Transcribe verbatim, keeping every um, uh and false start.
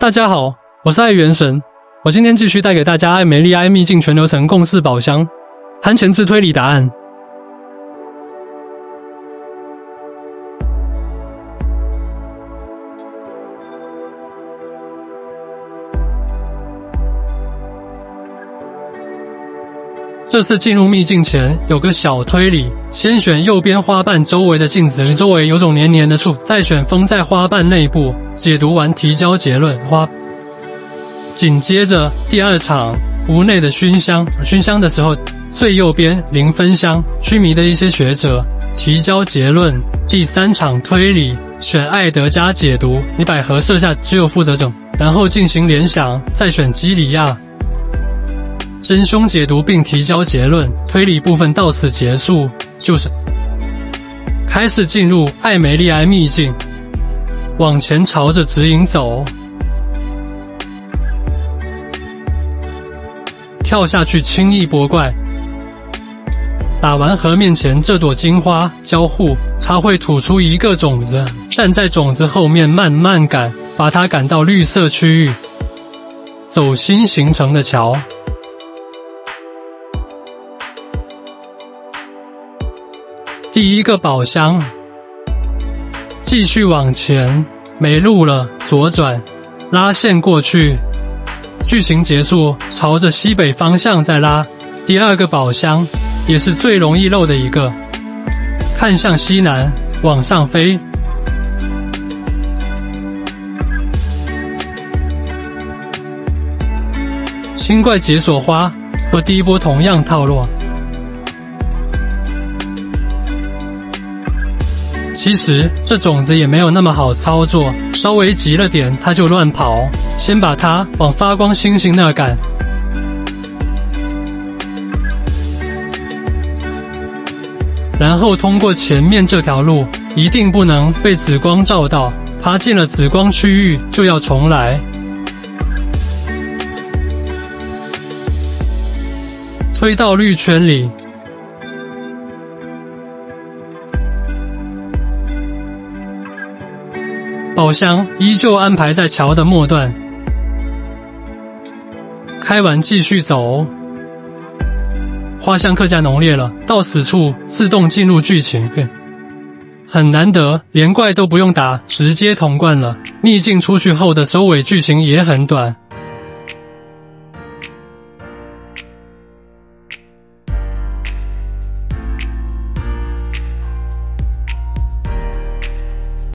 大家好，我是爱元神，我今天继续带给大家艾梅莉埃秘境全流程共四宝箱含前置推理答案。这次进入秘境前有个小推理，先选右边花瓣周围的镜子，周围有种黏黏的处，再选封在花瓣内部。解读完提交结论。花。紧接着第二场屋内的熏香，熏香的时候最右边零分香，须弥的一些学者提交结论。第三场推理，选艾德加解读，你百合设下只有负责者，然后进行联想，再选基里亚。真凶解读并提交结论，推理部分到此结束，就是开始进入艾梅莉埃秘境，往前朝着指引走，跳下去轻易拨怪。打完河面前这朵金花交互，它会吐出一个种子，站在种子后面慢慢赶，把它赶到绿色区域，走新形成的桥。第一个宝箱，继续往前，没路了，左转，拉线过去。剧情结束，朝着西北方向再拉。第二个宝箱，也是最容易漏的一个，看向西南，往上飞。清怪解锁花和第一波同样套路。其实这种子也没有那么好操作，稍微急了点它就乱跑，先把它往发光星星那儿赶。然后通过前面这条路，一定不能被紫光照到，爬进了紫光区域就要重来。推到绿圈里。宝箱依旧安排在桥的末段，开完继续走。花香更加浓烈了，到此处自动进入剧情，很难得，连怪都不用打，直接通关了。秘境出去后的收尾剧情也很短，